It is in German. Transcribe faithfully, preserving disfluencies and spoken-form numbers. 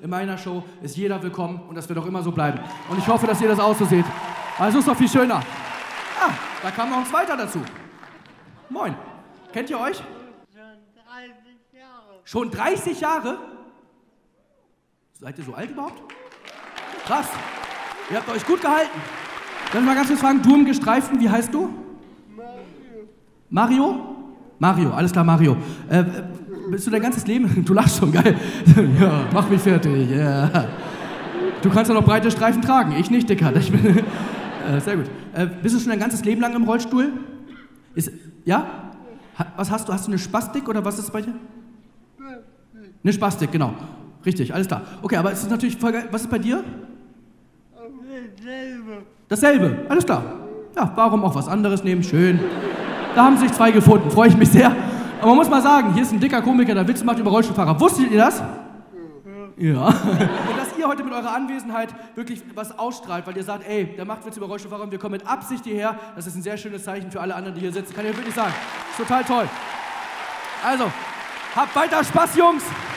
In meiner Show ist jeder willkommen und das wird auch immer so bleiben. Und ich hoffe, dass ihr das auch so seht. Also ist doch viel schöner. Ah, da kam noch ein zweiter dazu. Moin. Kennt ihr euch? Schon dreißig Jahre. Schon dreißig Jahre? Seid ihr so alt überhaupt? Krass. Ihr habt euch gut gehalten. Darf ich mal ganz kurz fragen, du im Gestreiften, wie heißt du? Mario. Mario? Mario, alles klar, Mario. Äh, bist du dein ganzes Leben? Du lachst schon, geil. Ja, mach mich fertig. Yeah. Du kannst ja noch breite Streifen tragen, ich nicht, Dicker. Ich bin, äh, sehr gut. Äh, bist du schon dein ganzes Leben lang im Rollstuhl? Ist, ja? Ha, was hast du? Hast du eine Spastik oder was ist bei dir? Eine Spastik, genau. Richtig, alles klar. Okay, aber es ist natürlich voll geil. Was ist bei dir? Dasselbe. Dasselbe, alles klar. Ja, warum auch was anderes nehmen? Schön. Da haben sich zwei gefunden, freue ich mich sehr. Aber man muss mal sagen, hier ist ein dicker Komiker, der Witze macht über Rollstuhlfahrer. Wusstet ihr das? Ja. Und dass ihr heute mit eurer Anwesenheit wirklich was ausstrahlt, weil ihr sagt, ey, der macht Witze über Rollstuhlfahrer und wir kommen mit Absicht hierher, das ist ein sehr schönes Zeichen für alle anderen, die hier sitzen. Kann ich wirklich sagen. Ist total toll. Also, habt weiter Spaß, Jungs.